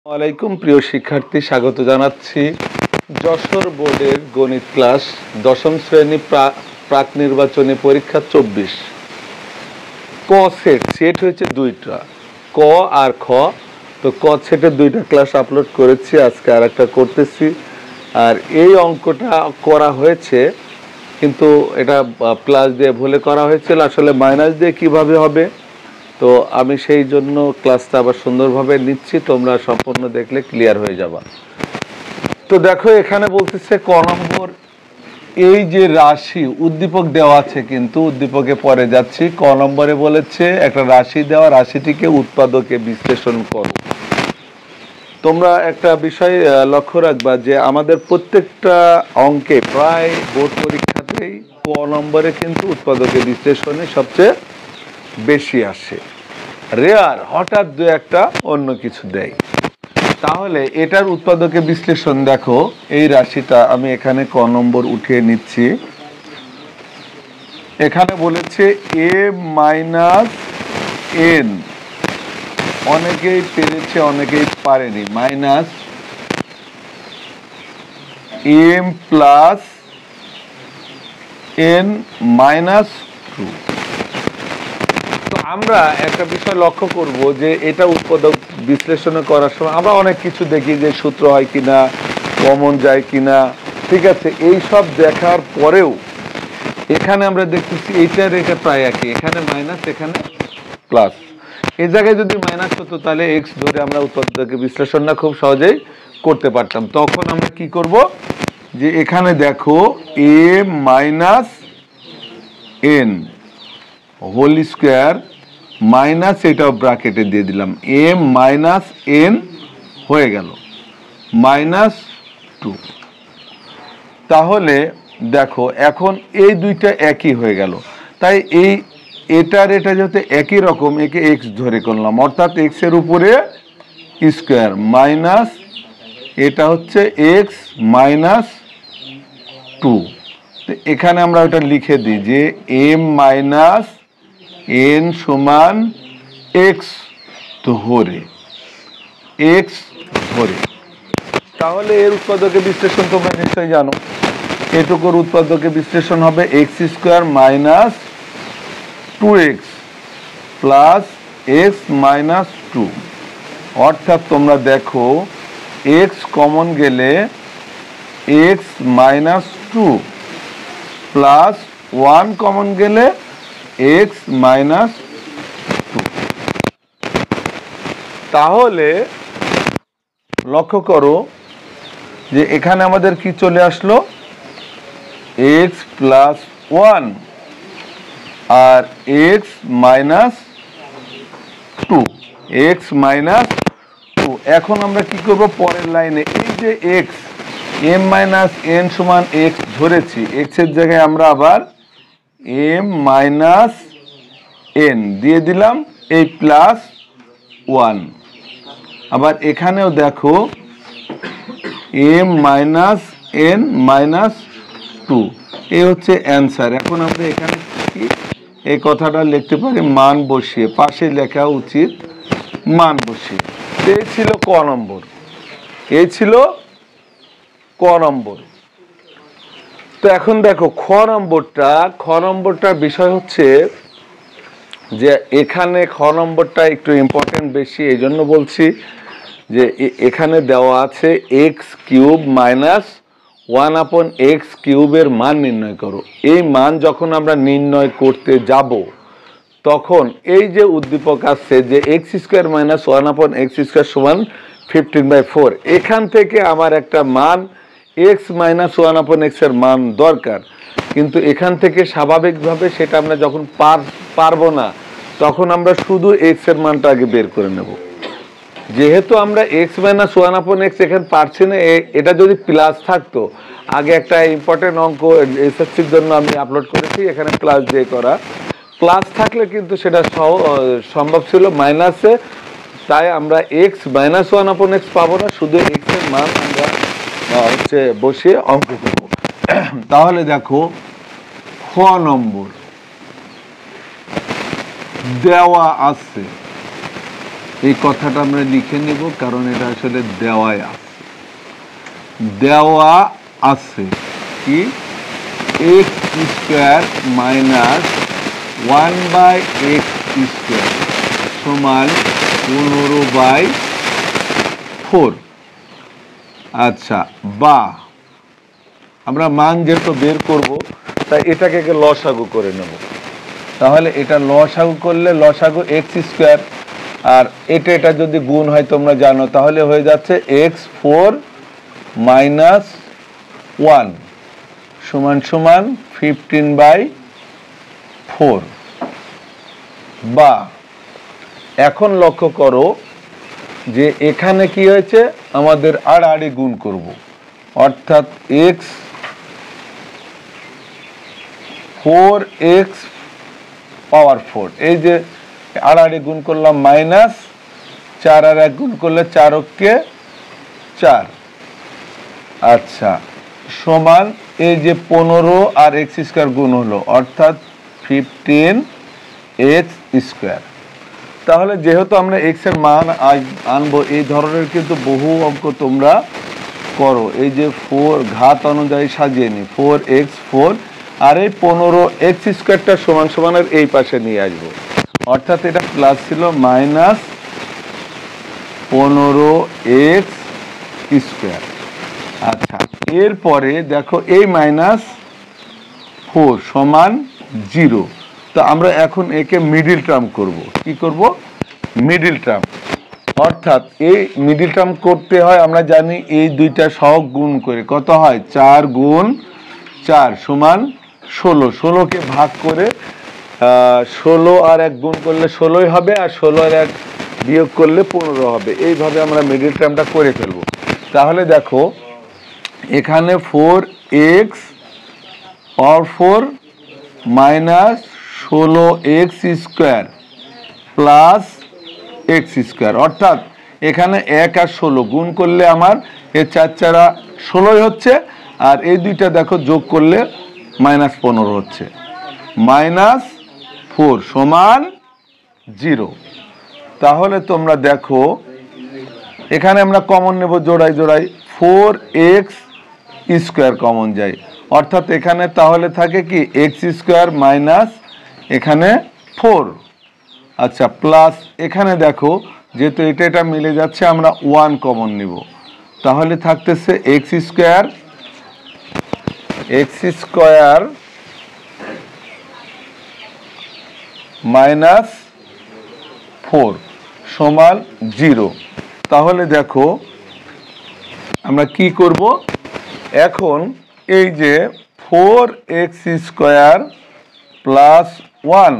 ওয়ালাইকুম প্রিয় শিক্ষার্থী, স্বাগত জানাচ্ছি যশোর বোর্ডের গণিত ক্লাস দশম শ্রেণী প্রাক নির্বাচনী পরীক্ষা 24। ক সেট হয়েছে দুইটা, ক আর খ। তো ক সেটের দুইটা ক্লাস আপলোড করেছি, আজকে আর একটা করতেছি। আর এই অঙ্কটা করা হয়েছে, কিন্তু এটা প্লাস দিয়ে ভুলে করা হয়েছিল, আসলে মাইনাস দিয়ে কিভাবে হবে। তো আমি সেই জন্য ক্লাসটা আবার সুন্দরভাবে নিচ্ছি, তোমরা সম্পূর্ণ দেখলে ক্লিয়ার হয়ে যাবা। তো দেখো, এখানে বলতেছে ক নম্বর, এই যে রাশি উদ্দীপক দেওয়া আছে, কিন্তু উদ্দীপকে পরে যাচ্ছি। ক নম্বরে বলেছে একটা রাশি দেওয়া, রাশিটিকে উৎপাদকে বিশ্লেষণ করো। তোমরা একটা বিষয় লক্ষ্য রাখবা যে আমাদের প্রত্যেকটা অঙ্কে প্রায় বোর্ড পরীক্ষাতেই ক নম্বরে কিন্তু উৎপাদকে বিশ্লেষণে সবচেয়ে বেশি আসে। রেয়ার হঠাৎ দু একটা অন্য কিছু দেয়। তাহলে এটার উৎপাদকে বিশ্লেষণ দেখো, এই রাশিটা আমি এখানে ক নম্বর উঠিয়ে নিচ্ছি। এখানে বলেছে এ মাইনাস এন, অনেকেই পেরেছে অনেকেই পারেনি, minus M plus N minus two. আমরা একটা বিষয় লক্ষ্য করব যে এটা উৎপাদক বিশ্লেষণ করার সময় আমরা অনেক কিছু দেখি, যে সূত্র হয় কিনা, কমন যায় কিনা, ঠিক আছে। এই সব দেখার পরেও এখানে আমরা দেখতেছি এইটার এটা প্রায় একই, এখানে মাইনাস এখানে প্লাস। এই জায়গায় যদি মাইনাস হতো তাহলে এক্স ধরে আমরা উৎপাদক বিশ্লেষণটা খুব সহজেই করতে পারতাম। তখন আমরা কি করব, যে এখানে দেখো A minus N whole square minus, এটাও ব্র্যাকেটে দিয়ে দিলাম, এম মাইনাস এন হয়ে গেল মাইনাস টু। তাহলে দেখো এখন এই দুইটা একই হয়ে গেল, তাই এটা যাতে একই রকম, একে এক্স ধরে করলাম, অর্থাৎ এক্স এর উপরে স্কোয়ার মাইনাস, এটা হচ্ছে এক্স মাইনাস টু। এখানে আমরা ওটা লিখে দিই যে এম মাইনাস এন সমান এক্স ধরে, এক্স ধরে। তাহলে এর উৎপাদকে বিশ্লেষণ তোমরা নিশ্চয়ই জানো, এটুকুর উৎপাদকে বিশ্লেষণ হবে X square minus two X plus X minus two. অর্থাৎ তোমরা দেখো এক্স কমন গেলে X minus two plus one common গেলে এক্স মাইনাস টু। তাহলে লক্ষ্য করো যে এখানে আমাদের কি চলে আসলো, এক্স প্লাস ওয়ান আর X minus two, X minus two. এখন আমরা কি করব, পরের লাইনে এই যে এক্স এম মাইনাস এন সমান এক্স ধরেছি, এক্স এর জায়গায় আমরা আবার এম মাইনাস এন দিয়ে দিলাম, এই প্লাস ওয়ান। আবার এখানেও দেখো M minus N minus two, এই হচ্ছে অ্যান্সার। এখন আমরা এখানে কি এই কথাটা লিখতে পারি, মান বসিয়ে, পাশে লেখা উচিত মান বসিয়ে। এই ছিল ক নম্বর, এই ছিল ক নম্বর। তো এখন দেখো খ নম্বরটার বিষয় হচ্ছে যে এখানে খ নম্বরটা একটু ইম্পর্টেন্ট বেশি, এই জন্য বলছি যে এখানে দেওয়া আছে এক্স কিউব মাইনাস ওয়ান আপন এক্স কিউবের মান নির্ণয় করো। এই মান যখন আমরা নির্ণয় করতে যাব, তখন এই যে উদ্দীপক আছে যে এক্স স্কোয়ার মাইনাস ওয়ান আপন এক্স স্কোয়ার সমান 15/4, এখান থেকে আমার একটা মান এক্স মাইনাস ওয়ান আপন এক্স এর মান দরকার। কিন্তু এখান থেকে স্বাভাবিকভাবে সেটা আমরা যখন পারবো না, তখন আমরা শুধু এক্স এর মানটা আগে বের করে নেব। যেহেতু আমরা এক্স মাইনাস ওয়ান আপন এক্স এখানে পারছি না, এটা যদি প্লাস থাকতো, আগে একটা ইম্পর্টেন্ট অঙ্ক এসএসসির জন্য আমি আপলোড করেছি, এখানে প্লাস দিয়ে করা, প্লাস থাকলে কিন্তু সেটা সম্ভব ছিল, মাইনাসে, তাই আমরা এক্স মাইনাস ওয়ান আপন এক্স পাবো না, শুধু এক্স এর মান আমরা বসিয়ে অঙ্ক করব। তাহলে দেখো খ নম্বর দেওয়া আছে এই কথাটা আমরা লিখে নেব, কারণ এটা আসলে দেওয়া আছে কি x square minus 1/x square সমান 15/4। আচ্ছা, বা আমরা মান যেহেতু বের করব তাই এটাকে লসাগু করে নেব। তাহলে এটা লসাগু করলে লসাগু এক্স স্কোয়ার, আর এটা যদি গুণ হয় তোমরা জানো, তাহলে হয়ে যাচ্ছে x4 - 1 সমান সমান 15/4। বা এখন লক্ষ্য করো যে এখানে কি হয়েছে, আমাদের আড়াআড়ি গুণ করব, অর্থাৎ4x পাওয়ার 4, এই যে আড়াআড়ি গুণ করলাম মাইনাস 4 আর 1 গুণ করলে 4 4। আচ্ছা, সমান এই যে 15 আর x স্কোয়ার গুণ হলো, অর্থাৎ 15x স্কোয়ার। তাহলে যেহেতু আমরা x এর মান আনবো, এই ধরনের কিন্তু বহু অঙ্ক তোমরা করো। এই যে 4 ঘাত অনুযায়ী সাজিয়ে নি, 4x4, আর এই 15x স্কোয়ারটা সমান সমানের এই পাশে নিয়ে আসবো, অর্থাৎ এটা প্লাস ছিল মাইনাস 15x স্কোয়ার। আচ্ছা, এরপরে দেখো এই -4 সমান 0। তো আমরা এখন একে মিডিল টার্ম করব। কি করব? Middle term. অর্থাৎ এই মিডিল টার্ম করতে হয়, আমরা জানি এই দুইটা সহগ গুণ করে কত হয়, 4 গুণ 4 সমান 16। 16কে ভাগ করে 16 আর 1 গুণ করলে 16ই হবে, আর 16 আর 1 বিয়োগ করলে 15 হবে। এইভাবে আমরা মিডিল টার্মটা করে ফেলব। তাহলে দেখো এখানে 4x power 4 minus 16x square plus x square, অর্থাৎ এখানে 1 আর 16 গুণ করলে আমার এর 4 4 16ই হচ্ছে, আর এই দুইটা দেখো যোগ করলে -15 হচ্ছে। -4 সমান 0। তাহলে তোমরা দেখো এখানে আমরা কমন নেব জোড়ায় জোড়ায়, 4x স্কোয়ার কমন যায়, অর্থাৎ এখানে তাহলে থাকে কি x স্কোয়ার মাইনাস এখানে 4। আচ্ছা, প্লাস এখানে দেখো যেহেতু এটা মিলে যাচ্ছে, আমরা 1 কমন নিব, তাহলে থাকতেছে x স্কোয়ার মাইনাস 4 সমান 0। তাহলে দেখো আমরা কি করব, এখন এই যে 4x স্কোয়ার প্লাস 1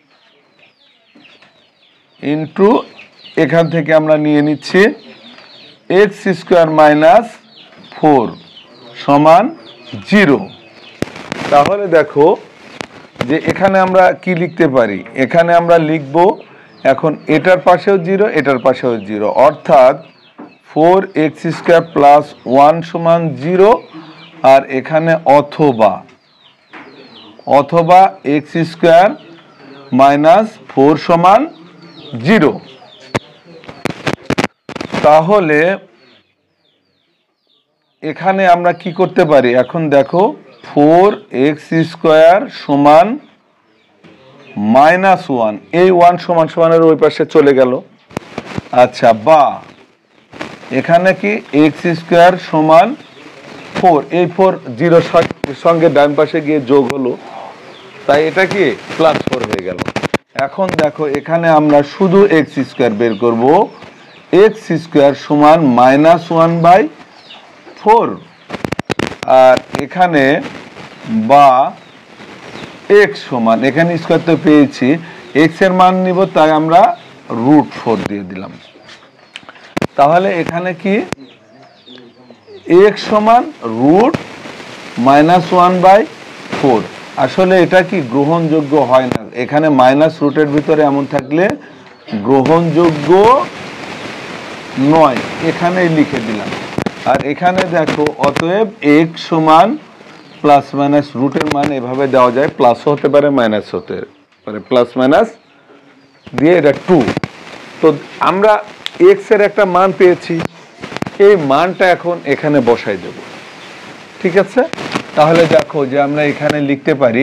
ইন্টু এখান থেকে আমরা নিয়ে নিচ্ছি x স্কোয়ার মাইনাস 4 সমান 0। তাহলে দেখো যে এখানে আমরা কি লিখতে পারি, এখানে আমরা লিখব এখন এটার পাশেও 0, এটার পাশেও 0, অর্থাৎ 4x স্কোয়ার প্লাস 1 সমান 0, আর এখানে অথবা x স্কোয়ার মাইনাস 4 সমান 0। তাহলে এখানে আমরা কি করতে পারি, এখন দেখো 4x স্কোয়ার সমান -1, এই 1 সমান সমানের ওই পাশে চলে গেল। আচ্ছা, বা এখানে কি x স্কোয়ার সমান 4, এই 4 0 সঙ্গে ডান পাশে গিয়ে যোগ হলো, তাই এটা কি +4 হয়ে গেল। এখন দেখো এখানে আমরা শুধু x স্কোয়ার বের করব, x স্কোয়ার সমান -1/4, আর এখানে বা x সমান, এখানে স্কোয়ার তো পেয়েছি, x এর মান নিব, তাই আমরা √4 দিয়ে দিলাম। তাহলে এখানে কি x সমান √-1/4। আসলে এটা কি গ্রহণযোগ্য হয় না, এখানে মাইনাস রুটের ভিতরে এমন থাকলে গ্রহণযোগ্য নয়, এখানেই লিখে দিলাম। আর এখানে দেখো অতএব x সমান প্লাস মাইনাস রুটের মান এভাবে দেওয়া যায়, প্লাসও হতে পারে মাইনাস হতে পারে, প্লাস মাইনাস দিয়ে এটা 2। তো আমরা এক্স এর একটা মান পেয়েছি, এই মানটা এখন এখানে বসাই দেব। ঠিক আছে, তাহলে দেখো যে আমরা এখানে লিখতে পারি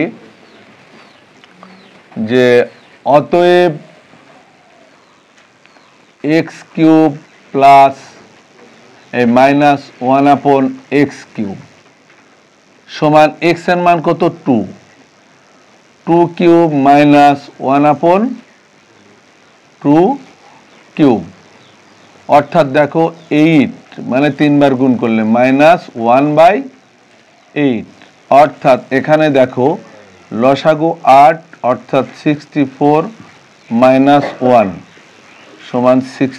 যে অতএব X cube plus minus 1/x cube সমান এক্স এর মান কত 2, 2 কিউব মাইনাস 1/2 কিউব, অর্থাৎ দেখো 8 মানে 3 বার গুণ করলে মাইনাস 1/8, অর্থাৎ এখানে দেখো লসাগু 8 অর্থাৎ 64 মাইনাস 1 সমান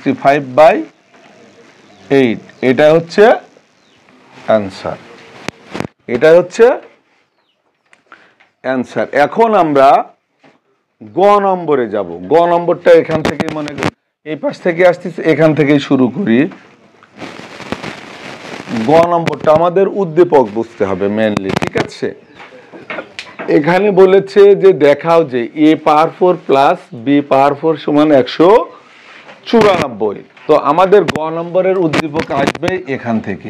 65/8। এটা হচ্ছে অ্যান্সার, এটা হচ্ছে অ্যান্সার। এখন আমরা গ নম্বরে যাব। গ নম্বরটা এখান থেকে মনে এই পাশ থেকে আসতেছে, এখান থেকেই শুরু করি। গ নম্বরটা আমাদের উদ্দীপক বুঝতে হবে মেনলি। ঠিক আছে, এখানে বলেছে যে দেখাও যে a power 4 plus b power 4 সমান 194। তো আমাদের গ নম্বরের উদ্দীপক আসবে এখান থেকে,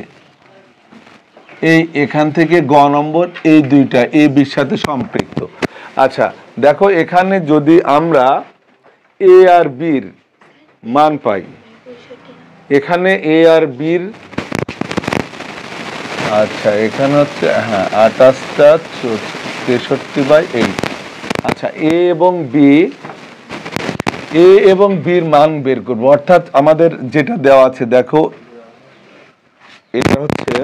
এখান থেকে গ নম্বর এই দুইটা a b সাথে সম্পৃক্ত। আচ্ছা দেখো, এখানে যদি আমরা a আর b এর মান পাই, এখানে a আর b এর, আচ্ছা এখানে হচ্ছে 28টা 63/8। আচ্ছা এ এবং বি এর মান বের করব, অর্থাৎ আমাদের যেটা দেওয়া আছে দেখো, এটা হচ্ছে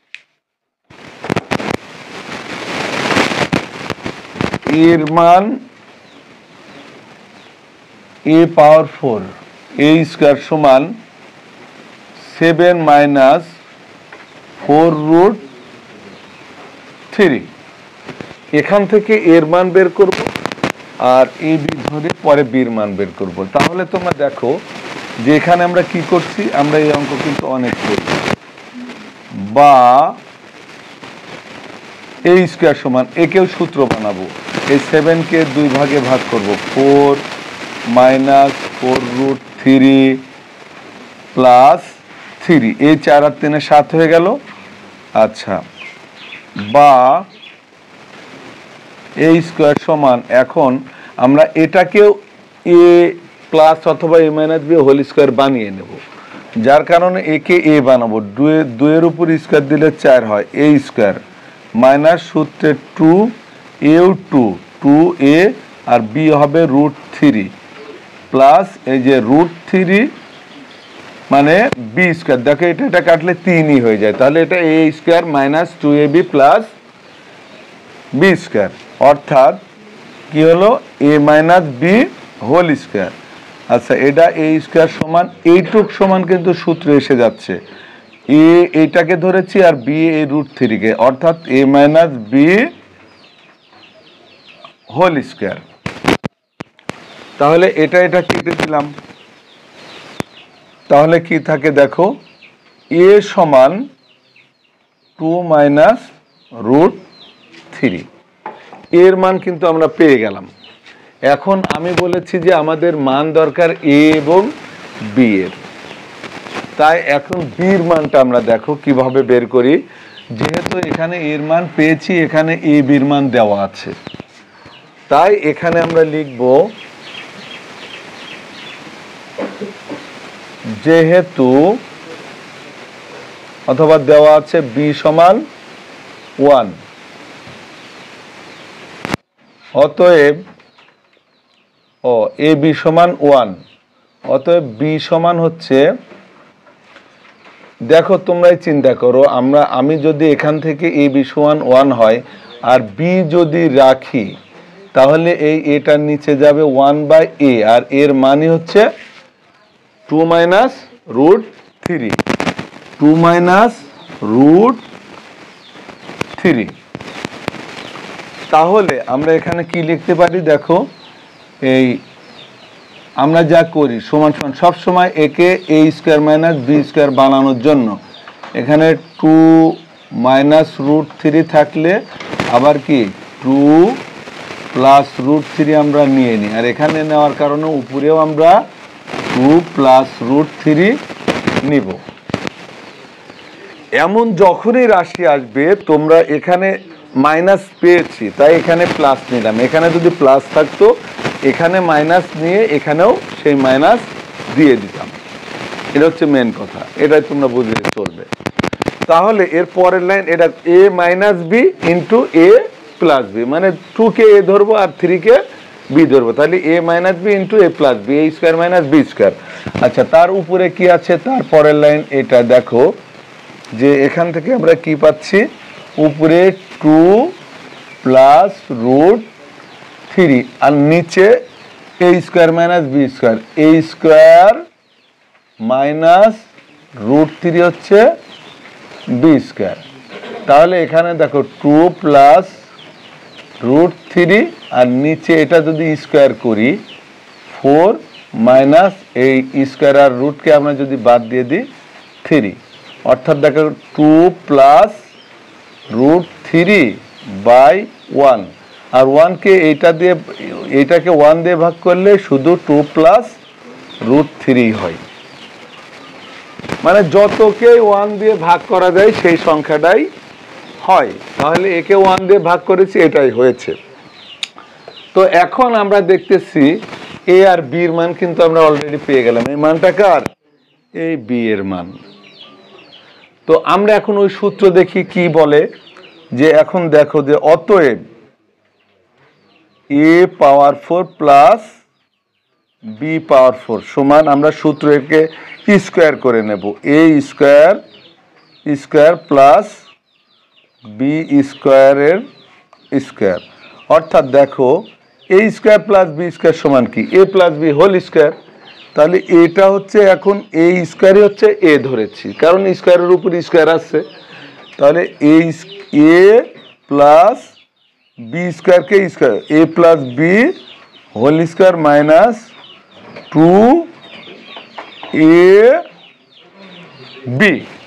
এর মান a পাওয়ার 4 a স্কয়ার সমান 7 মাইনাস 4√3। এখান থেকে এর মান বের করব আর এ বি ধরে পরে বির মান বের করব। তাহলে তোমরা দেখো যে এখানে আমরা কি করছি, আমরা এই অঙ্ক কিন্তু অনেক করি। বা এ স্কয়ার সমান, একেও সূত্র বানাবো, এই 7 কে 2 ভাগে ভাগ করব, 4 মাইনাস 4√3 প্লাস 3, এই 4 আর 3 7 হয়ে গেল। আচ্ছা, বা এ স্কয়ার সমান, এখন আমরা এটাকেও এ প্লাস অথবা A minus B whole square বানিয়ে নেব, যার কারণে একে এ বানাবো। 2 এর উপর স্কয়ার দিলে 4 হয়, এ স্কয়ার মাইনাস সূত্রে 2 এও 2 এ আর বি হবে √3 প্লাস এই যে √3 মানে বি স্কয়ার। দেখো এটা কাটলে 3ই হয়ে যায়, তাহলে এটা A square minus 2ab plus B square, অর্থাৎ কি হলো A minus B whole square. আচ্ছা, এটা এ স্কয়ার সমান, এইটুক সমান কিন্তু সূত্রে এসে যাচ্ছে, এ এইটাকে ধরেছি আর বি এই √3 কে, অর্থাৎ A minus B whole square. তাহলে এটা কেটে দিলাম, তাহলে কি থাকে দেখো, এ সমান 2 মাইনাস √3, এর মান কিন্তু আমরা পেয়ে গেলাম। এখন আমি বলেছি যে আমাদের মান দরকার এ এবং বি এর, তাই এখন বির মানটা আমরা দেখো কিভাবে বের করি। যেহেতু এখানে এর মান পেয়েছি, এখানে এ বির মান দেওয়া আছে, তাই এখানে আমরা লিখব যেহেতু, অথবা দেওয়া আছে বি সমান 1, অতএব এ বি সমান 1, অতএব বি সমান হচ্ছে, দেখো তোমরাই চিন্তা করো, আমি যদি এখান থেকে এ বি সমান 1 হয় আর বি যদি রাখি, তাহলে এই এটার নিচে যাবে 1/a, আর এর মানই হচ্ছে 2 মাইনাস √3, 2 মাইনাস √3। তাহলে আমরা এখানে কি লিখতে পারি দেখো, এই আমরা যা করি সমান সমান সব সময় একে A square minus B square বানানোর জন্য এখানে 2 মাইনাস √3 থাকলে আবার কি 2 প্লাস √3 আমরা নিয়ে নিই, আর এখানে নেওয়ার কারণে উপরেও আমরা 2 2 প্লাস √3 নিব। এমন যখনই রাশি আসবে, তোমরা এখানে মাইনাস পেয়েছি তাই এখানে প্লাস নিলাম, এখানে যদি প্লাস থাকতো এখানে মাইনাস নিয়ে এখানেও সেই মাইনাস দিয়ে দিতাম। এটা হচ্ছে মেন কথা, এটাই তোমরা বুঝলে চলবে। তাহলে এর পরের লাইন এটা a minus B into a plus B, মানে 2 কে a ধরবো আর 3 কে b ধরবো, তাহলে a minus B into a plus B, a square minus B square. আচ্ছা, তার উপরে কি আছে? তার পরের লাইন এটা দেখো যে এখান থেকে আমরা কি পাচ্ছি, উপরে 2 প্লাস √3 আর নিচে a square minus B square, a square minus √3 হচ্ছে বি স্কোয়ার। তাহলে এখানে দেখো 2 প্লাস √3 আর নিচে এটা যদি স্কোয়ার করি 4 মাইনাস এই স্কোয়ার আর রুটকে আমরা যদি বাদ দিয়ে দিই 3, অর্থাৎ দেখো 2 প্লাস √3 বাই 1, আর 1কে এইটাকে 1 দিয়ে ভাগ করলে শুধু 2 প্লাস √3 হয়। মানে যতকে 1 দিয়ে ভাগ করা যায় সেই সংখ্যাটাই হয়। তাহলে একে 1 দিয়ে ভাগ করেছি, এটাই হয়েছে। তো এখন আমরা দেখতেছি a আর b এর মান কিন্তু আমরা অলরেডি পেয়ে গেলাম। এই মানটা কার? এই b এর মান। তো আমরা এখন ওই সূত্র দেখি কি বলে, যে এখন দেখো যে অতএব a power 4 plus b power 4 সমান, আমরা সূত্রকে স্কোয়ার করে নেব, a স্কোয়ার প্লাস b স্কোয়ারের স্কোয়ার, অর্থাৎ দেখো a square plus b square সমান কি? a plus b whole square. তাহলে এটা হচ্ছে এখন a স্কোয়ারই হচ্ছে a ধরেছি, কারণ স্কোয়ারের উপর স্কোয়ার আসছে। তাহলে a প্লাস b স্কোয়ারকে square, a plus b whole square minus 2ab।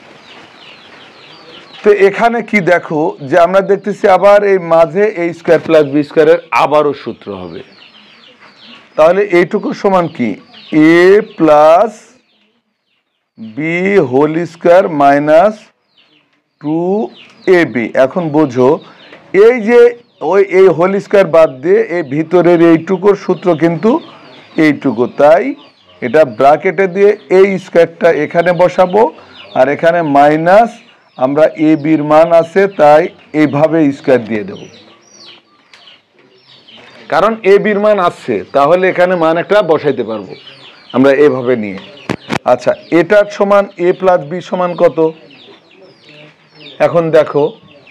তো এখানে কি দেখো যে আমরা দেখতেছি আবার এই মাঝে a স্কোয়ার প্লাস b স্কোয়ারের আবারও সূত্র হবে। তাহলে এইটুকু সমান কি? a plus b whole square minus 2ab। এখন বোঝো এই যে এই হোল স্কোয়ার বাদ দিয়ে এই ভিতরের এইটুকুর সূত্র কিন্তু এইটুকু, তাই এটা ব্র্যাকেটে দিয়ে এই স্কোয়ারটা এখানে বসাবো আর এখানে মাইনাস, আমরা a b এর মান আছে তাই এইভাবে স্কোয়ার দিয়ে দেব, কারণ a b এর মান আসছে, তাহলে এখানে মান একটা বসাইতে পারবো আমরা এভাবে নিয়ে। আচ্ছা, এটার সমান a প্লাস b সমান কত? এখন দেখো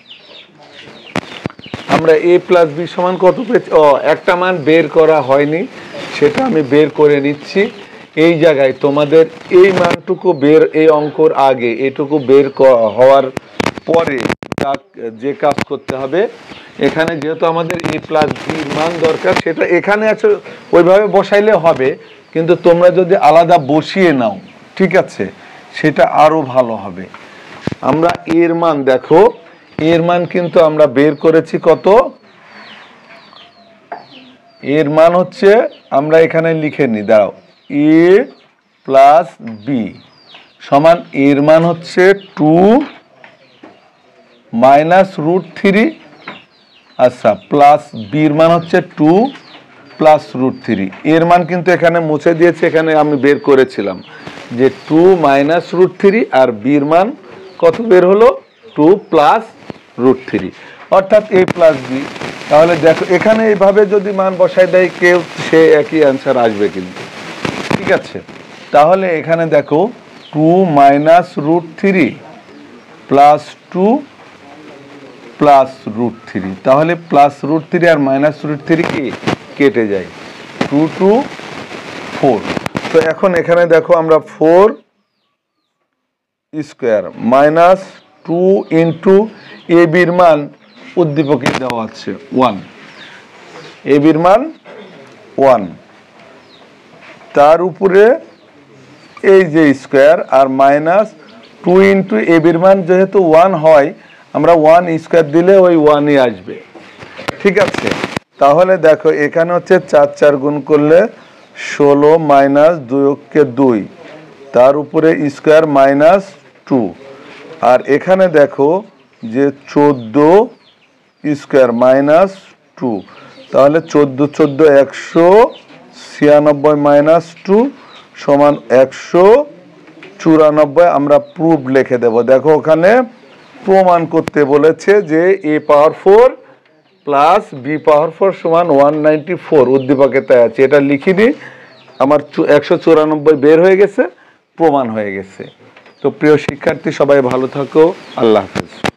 আমরা a প্লাস b সমান কত পেয়েছি? একটা মান বের করা হয়নি, সেটা আমি বের করে নিচ্ছি। এই জায়গায় তোমাদের এই মানটুকু বের, এই অঙ্কর আগে এটুকু বের হওয়ার পরে যে কাজ করতে হবে, এখানে যেহেতু আমাদের a প্লাস b মান দরকার, সেটা এখানে আছে ওইভাবে বসাইলে হবে, কিন্তু তোমরা যদি আলাদা বসিয়ে নাও, ঠিক আছে, সেটা আরো ভালো হবে। আমরা এর মান দেখো, এর মান কিন্তু আমরা বের করেছি কত? এর মান হচ্ছে, আমরা এখানে লিখে নিই, দাঁড়াও, a প্লাস b সমান এর মান হচ্ছে 2 মাইনাস √3, আচ্ছা, প্লাস b এর মান হচ্ছে 2 প্লাস √3। এর মান কিন্তু এখানে মুছে দিয়েছে, এখানে আমি বের করেছিলাম যে 2 মাইনাস √3 আর b এর মান কত বের হলো? 2 প্লাস √3, অর্থাৎ a প্লাস b। তাহলে দেখো এখানে এইভাবে যদি মান বসাই দেয় কেউ, সে একই অ্যান্সার আসবে কিন্তু, ঠিক আছে। তাহলে এখানে দেখো 2 মাইনাস √3 প্লাস 2 প্লাস √3, তাহলে প্লাস √3 আর মাইনাস √3 কি কেটে যায়, 2 2 4। তো এখন এখানে দেখো আমরা 4 square minus 2 into a b এর মান উদ্দীপকে দেওয়া আছে 1, a b এর মান 1, তার উপরে এই যে স্কোয়ার আর মাইনাস 2 ইন্টু a b এর মান যেহেতু 1 হয়, আমরা 1 স্কোয়ার দিলে ওই 1ই আসবে, ঠিক আছে। তাহলে দেখো এখানে হচ্ছে 4 4 গুণ করলে 16 মাইনাস 2 অক্ষে 2, তার উপরে স্কোয়ার মাইনাস 2, আর এখানে দেখো যে 14 স্কোয়ার মাইনাস 2, তাহলে 14 14 196 মাইনাস 2 সমান 194। আমরা প্রুফ লিখে দেব। দেখো ওখানে প্রমাণ করতে বলেছে যে a power 4 plus b power 4 সমান 194, উদ্দীপকে তাই আছে। এটা লিখিনি, আমার 194 বের হয়ে গেছে, প্রমাণ হয়ে গেছে। তো প্রিয় শিক্ষার্থী, সবাই ভালো থাকো, আল্লাহ হাফেজ।